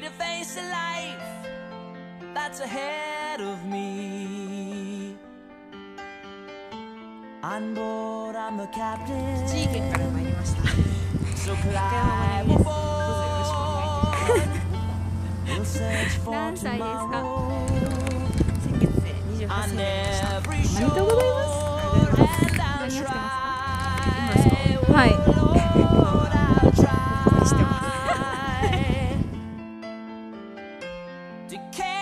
to face a life that's ahead of me. On board, I'm the captain. 栃木県から参りました。 So 高山 climb 真由です。どうぞよろしくお願いいたします。 aboard. We'll search for 何歳ですか？ tomorrow. 先月で28 On 歳になりました。 every おめでとうございます。 shore 何 and やって I'll ますか？ try. 今ですか？はい。 Lord, I'll してます。 try to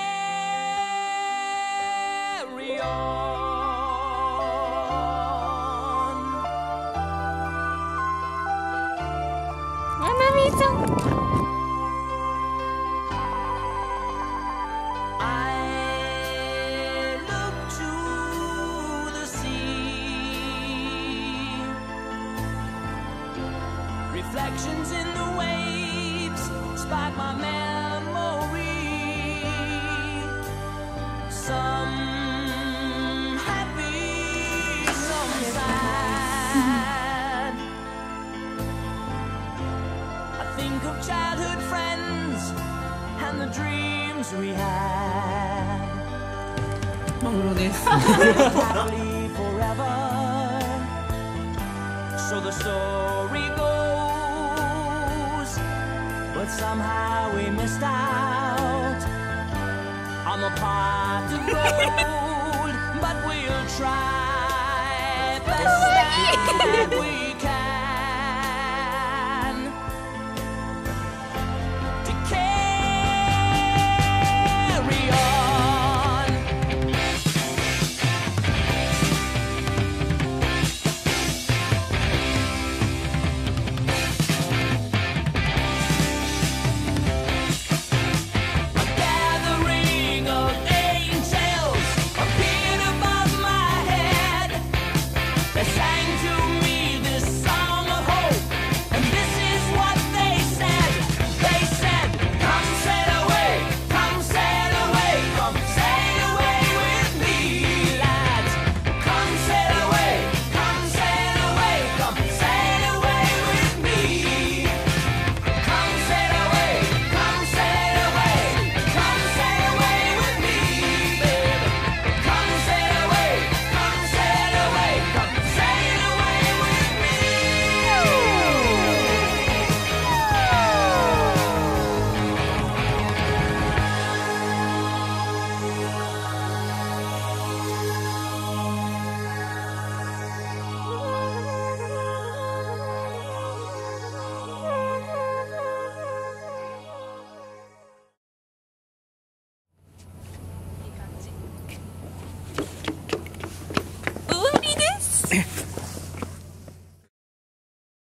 carry on. まなみさん。 I look to the sea. Reflections in the waves spark my memory. Some happy, some sad. I think of childhood friends and the dreams we had. マグロです。 Happily forever. So the story goes, but somehow we missed out on the part of gold. But we'll try best